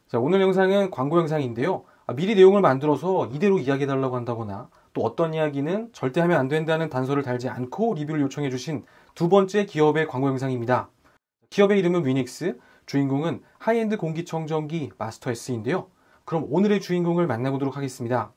자, 오늘 영상은 광고 영상인데요. 미리 내용을 만들어서 이대로 이야기해달라고 한다거나 또 어떤 이야기는 절대 하면 안 된다는 단서를 달지 않고 리뷰를 요청해 주신 두 번째 기업의 광고 영상입니다. 기업의 이름은 위닉스, 주인공은 하이엔드 공기청정기 마스터 S인데요. 그럼 오늘의 주인공을 만나보도록 하겠습니다.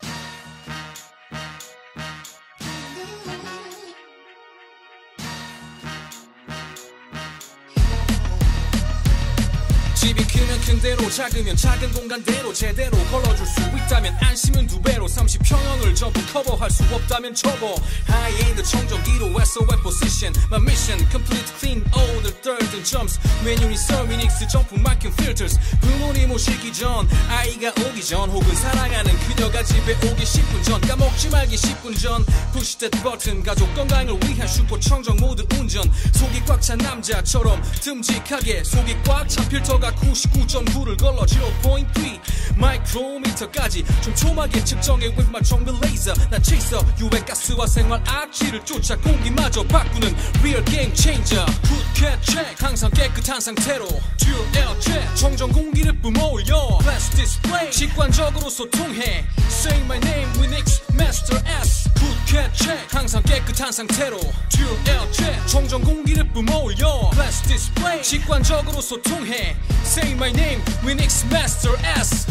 집이 크면 큰 대로 작으면 작은 공간대로 제대로 걸러줄 수 있다면 안심은 두 배로 30평형을 전부 커버할 수 없다면 접어 하이엔드 청정기로 SOS position My mission complete clean all the dirt and jumps 메뉴니 서미닉스 정품 막힌 filters 부모님 오시기 전 아이가 오기 전 혹은 사랑하는 그녀가 집에 오기 10분 전 까먹지 말기 10분 전 push that button 가족 건강을 위한 슈퍼 청정 모드 운전 속이 꽉 찬 남자처럼 듬직하게 속이 꽉 찬 필터가 99.9를 걸러 0.3 마이크로미터까지 촘촘하게 측정해 with my 정밀 레이저 난 체이서 유해가스와 생활 악취를 쫓아 공기마저 바꾸는 real game changer Good cat check 항상 깨끗한 상태로 Dual air check 청정 공기를 뿜어올려 Flash display 직관적으로 소통해 Say my name Winix Master S Good cat check 항상 깨끗한 상태로 Dual air check 청정 공기를 뿜어올려 Flash display 직관적으로 소통해 Say my name, Winix Master S.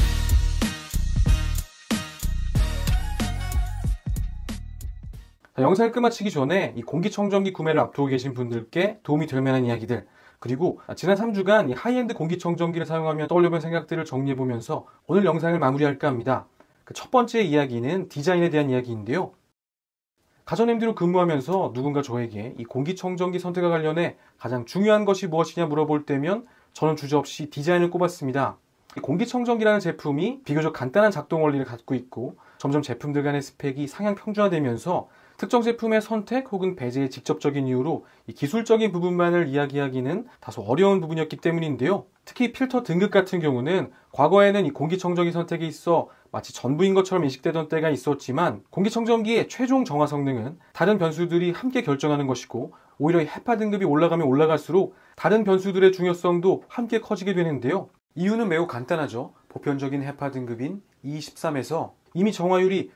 자, 영상을 끝마치기 전에 이 공기청정기 구매를 앞두고 계신 분들께 도움이 될 만한 이야기들, 그리고 지난 3주간 이 하이엔드 공기청정기를 사용하며 떠올려본 생각들을 정리해보면서 오늘 영상을 마무리할까 합니다. 첫 번째 이야기는 디자인에 대한 이야기인데요. 가전 MD로 근무하면서 누군가 저에게 이 공기청정기 선택과 관련해 가장 중요한 것이 무엇이냐 물어볼 때면 저는 주저없이 디자인을 꼽았습니다. 공기청정기라는 제품이 비교적 간단한 작동 원리를 갖고 있고 점점 제품들 간의 스펙이 상향 평준화되면서 특정 제품의 선택 혹은 배제의 직접적인 이유로 이 기술적인 부분만을 이야기하기는 다소 어려운 부분이었기 때문인데요. 특히 필터 등급 같은 경우는 과거에는 이 공기청정기 선택에 있어 마치 전부인 것처럼 인식되던 때가 있었지만 공기청정기의 최종 정화 성능은 다른 변수들이 함께 결정하는 것이고 오히려 이 헤파 등급이 올라가면 올라갈수록 다른 변수들의 중요성도 함께 커지게 되는데요. 이유는 매우 간단하죠. 보편적인 헤파 등급인 E13에서 이미 정화율이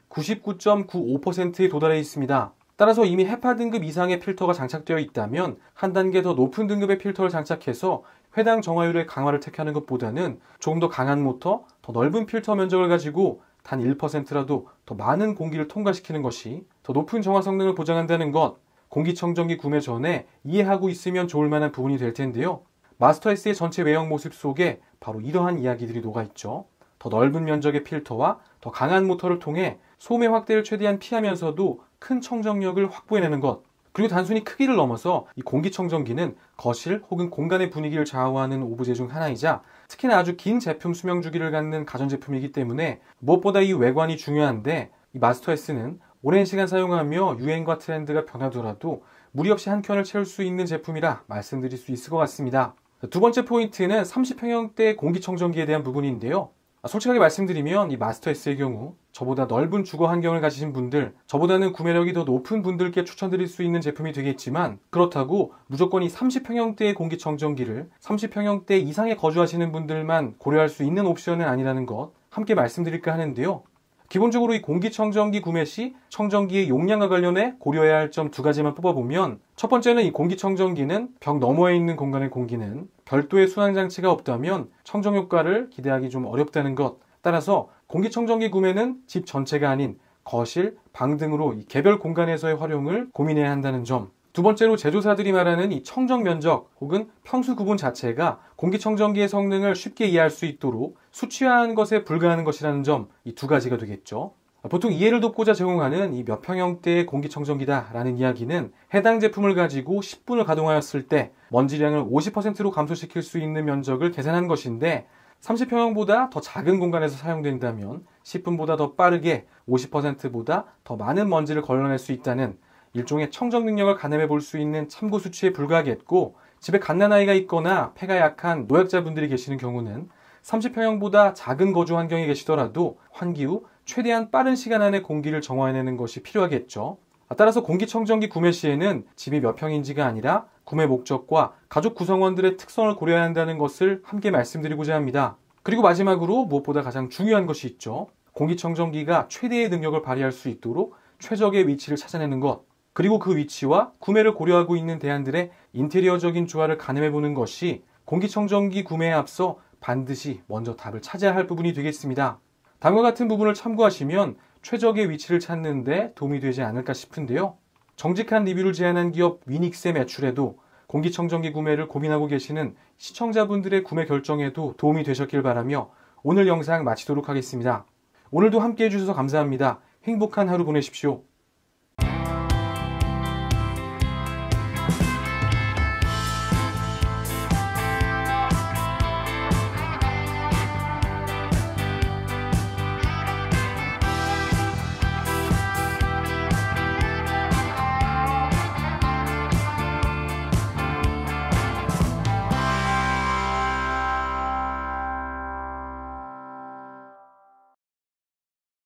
99.95%에 도달해 있습니다. 따라서 이미 헤파 등급 이상의 필터가 장착되어 있다면 한 단계 더 높은 등급의 필터를 장착해서 해당 정화율의 강화를 택하는 것보다는 조금 더 강한 모터, 더 넓은 필터 면적을 가지고 단 1%라도 더 많은 공기를 통과시키는 것이 더 높은 정화 성능을 보장한다는 것, 공기청정기 구매 전에 이해하고 있으면 좋을 만한 부분이 될 텐데요. 마스터 S의 전체 외형 모습 속에 바로 이러한 이야기들이 녹아있죠. 더 넓은 면적의 필터와 더 강한 모터를 통해 소음의 확대를 최대한 피하면서도 큰 청정력을 확보해내는 것, 그리고 단순히 크기를 넘어서 이 공기청정기는 거실 혹은 공간의 분위기를 좌우하는 오브제 중 하나이자 특히나 아주 긴 제품 수명 주기를 갖는 가전제품이기 때문에 무엇보다 이 외관이 중요한데 이 마스터 S는 오랜 시간 사용하며 유행과 트렌드가 변하더라도 무리 없이 한 켠을 채울 수 있는 제품이라 말씀드릴 수 있을 것 같습니다. 두 번째 포인트는 30평형대 공기청정기에 대한 부분인데요. 솔직하게 말씀드리면 이 마스터 S의 경우 저보다 넓은 주거 환경을 가지신 분들, 저보다는 구매력이 더 높은 분들께 추천드릴 수 있는 제품이 되겠지만 그렇다고 무조건 이 30평형대의 공기청정기를 30평형대 이상에 거주하시는 분들만 고려할 수 있는 옵션은 아니라는 것 함께 말씀드릴까 하는데요. 기본적으로 이 공기청정기 구매 시 청정기의 용량과 관련해 고려해야 할 점 두 가지만 뽑아보면 첫 번째는 이 공기청정기는 벽 너머에 있는 공간의 공기는 별도의 순환장치가 없다면 청정 효과를 기대하기 좀 어렵다는 것. 따라서 공기청정기 구매는 집 전체가 아닌 거실, 방 등으로 이 개별 공간에서의 활용을 고민해야 한다는 점. 두 번째로 제조사들이 말하는 이 청정 면적 혹은 평수 구분 자체가 공기청정기의 성능을 쉽게 이해할 수 있도록 수치화한 것에 불과한 것이라는 점, 이 두 가지가 되겠죠. 보통 이해를 돕고자 제공하는 이 몇 평형대의 공기청정기다라는 이야기는 해당 제품을 가지고 10분을 가동하였을 때 먼지량을 50%로 감소시킬 수 있는 면적을 계산한 것인데 30평형보다 더 작은 공간에서 사용된다면 10분보다 더 빠르게 50%보다 더 많은 먼지를 걸러낼 수 있다는 일종의 청정 능력을 가늠해 볼 수 있는 참고 수치에 불과하겠고 집에 갓난아이가 있거나 폐가 약한 노약자분들이 계시는 경우는 30평형보다 작은 거주 환경에 계시더라도 환기 후 최대한 빠른 시간 안에 공기를 정화해내는 것이 필요하겠죠. 따라서 공기청정기 구매 시에는 집이 몇 평인지가 아니라 구매 목적과 가족 구성원들의 특성을 고려해야 한다는 것을 함께 말씀드리고자 합니다. 그리고 마지막으로 무엇보다 가장 중요한 것이 있죠. 공기청정기가 최대의 능력을 발휘할 수 있도록 최적의 위치를 찾아내는 것, 그리고 그 위치와 구매를 고려하고 있는 대안들의 인테리어적인 조화를 가늠해보는 것이 공기청정기 구매에 앞서 반드시 먼저 답을 찾아야 할 부분이 되겠습니다. 다음과 같은 부분을 참고하시면 최적의 위치를 찾는 데 도움이 되지 않을까 싶은데요. 정직한 리뷰를 제안한 기업 위닉스의 매출에도 공기청정기 구매를 고민하고 계시는 시청자분들의 구매 결정에도 도움이 되셨길 바라며 오늘 영상 마치도록 하겠습니다. 오늘도 함께 해주셔서 감사합니다. 행복한 하루 보내십시오.